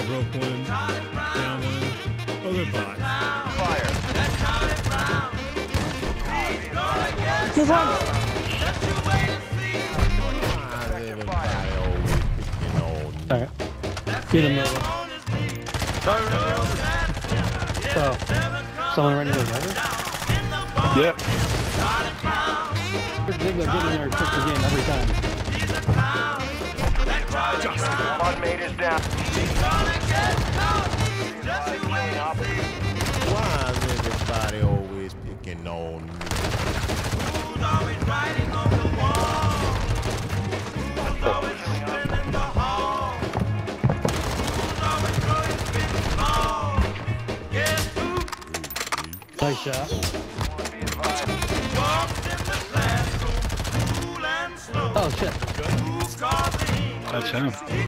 broke one, down one. Oh, they're bots. Fire. Move on. Alright. Get him over. So, someone ready to go? Yep. They're getting there to fix the game every time. Squad mate is down. Why is everybody always picking on me? Who's always writing on the wall? Who's always swimming the hall? Who's always throwing spinning balls? Guess who? Nice shot. Walks in the classroom, cool and slow. Oh shit. Who's causing? That's him.